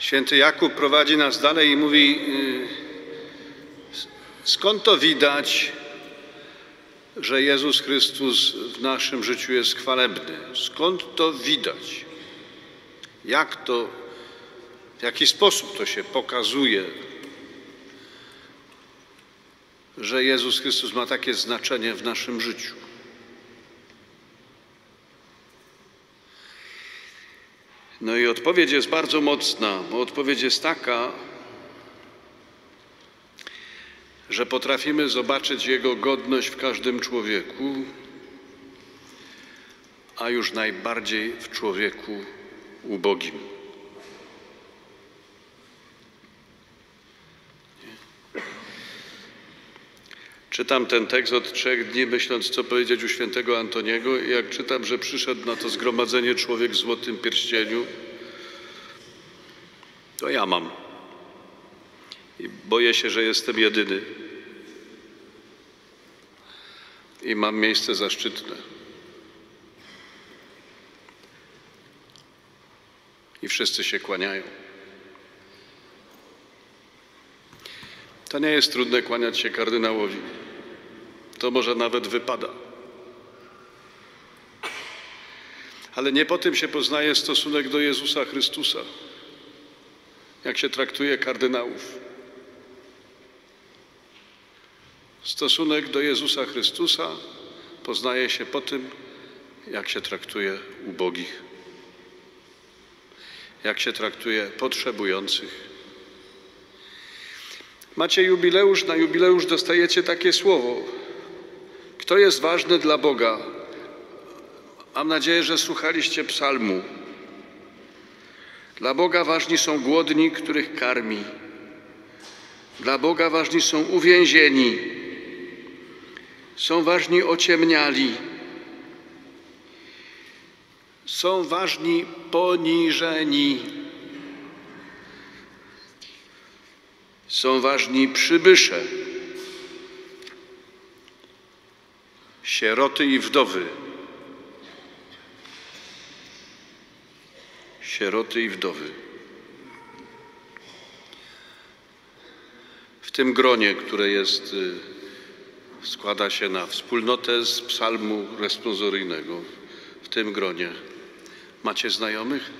Święty Jakub prowadzi nas dalej i mówi, skąd to widać, że Jezus Chrystus w naszym życiu jest chwalebny? Skąd to widać? W jaki sposób to się pokazuje, że Jezus Chrystus ma takie znaczenie w naszym życiu? No i odpowiedź jest bardzo mocna, bo odpowiedź jest taka, że potrafimy zobaczyć Jego godność w każdym człowieku, a już najbardziej w człowieku ubogim. Czytam ten tekst od 3 dni, myśląc, co powiedzieć u świętego Antoniego, i jak czytam, że przyszedł na to zgromadzenie człowiek w złotym pierścieniu, to ja mam. I boję się, że jestem jedyny. I mam miejsce zaszczytne. I wszyscy się kłaniają. To nie jest trudne kłaniać się kardynałowi. To może nawet wypada. Ale nie po tym się poznaje stosunek do Jezusa Chrystusa, jak się traktuje kardynałów. Stosunek do Jezusa Chrystusa poznaje się po tym, jak się traktuje ubogich, jak się traktuje potrzebujących. Macie jubileusz, na jubileusz dostajecie takie słowo. Kto jest ważny dla Boga? Mam nadzieję, że słuchaliście psalmu. Dla Boga ważni są głodni, których karmi. Dla Boga ważni są uwięzieni. Są ważni ociemniali. Są ważni poniżeni. Są ważni przybysze. Sieroty i wdowy. Sieroty i wdowy. W tym gronie, które składa się na wspólnotę z psalmu responsoryjnego, w tym gronie macie znajomych?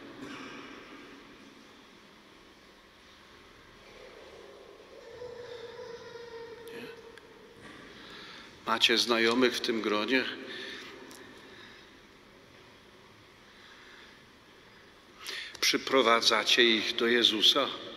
Nie? Macie znajomych w tym gronie? Przyprowadzacie ich do Jezusa?